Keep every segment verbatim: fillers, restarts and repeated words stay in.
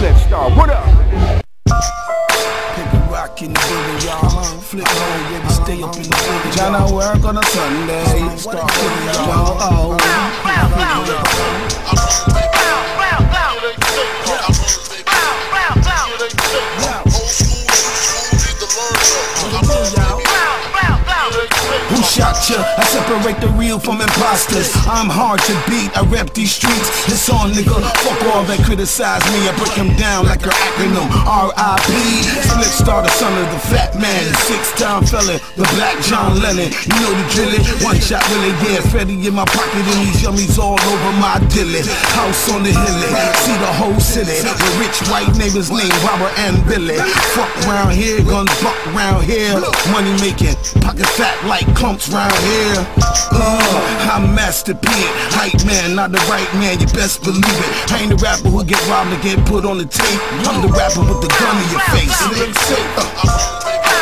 Spliff Star, what up? Paperrock in the building, y'all. Flipmode, yeah, we stay up in the building. John, I work on a Sunday. Start putting y'all. Oh, who shot ya? I separate the real from imposters. I'm hard to beat, I rep these streets. It's on, nigga. Fuck all that criticize me. I break them down like an acronym. R I P Spliff Star, the son of the fat man, six-time felon, the black John Lennon. You know the drilling. One shot Willy, yeah, Freddy in my pocket and these yummies all over my dilly. House on the hilly, see the whole city. The rich white neighbors named Robert and Billy. Fuck round here, guns buck round here. Money making, pocket fat like clumps round here. Uh, I'm Master P, hype man, not the right man, you best believe it. I ain't the rapper who get robbed and get put on the tape. I'm the rapper with the gun in your face. It ain't safe. Uh.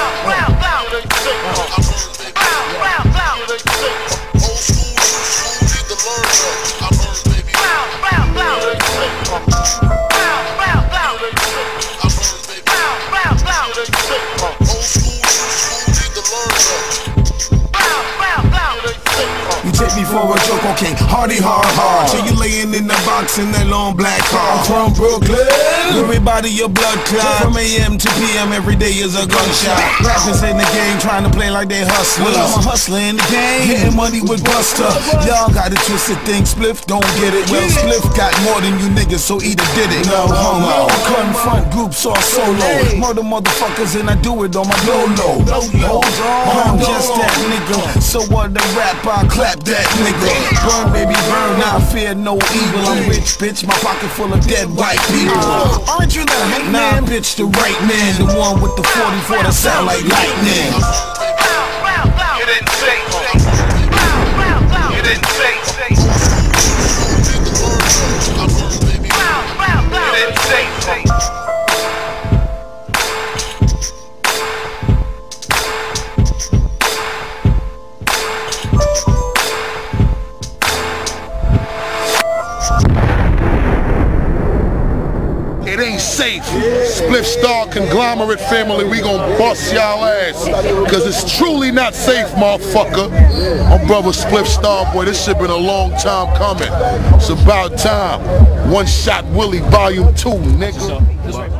You take me for a joke, okay, hardy hard hard. So you laying in the box in that long black car. From Brooklyn, everybody your blood clot. From A M to P M every day is a gunshot. Rappers in the game trying to play like they hustlers. Well, I'm a hustler in the game, getting money with Buster. Y'all got a twisted thing, Spliff don't get it. Well, Spliff got more than you niggas, so either did it. No homo. Confront groups or solo. Murder motherfuckers and I do it on my low-low. I'm just that nigga, so what the rap I clap that nigga. Burn baby burn, I fear no evil. I'm rich bitch, my pocket full of dead white people. uh, Aren't you the hate man? Nah bitch, the right man, the one with the forty-four that sound like lightning. You didn't say, you didn't say, you didn't say. It ain't safe. Spliff Star conglomerate family, we gon' bust y'all ass. Cause it's truly not safe, motherfucker. My brother Spliff Star, boy, this shit been a long time coming. It's about time. One Shot Willy, volume two, nigga.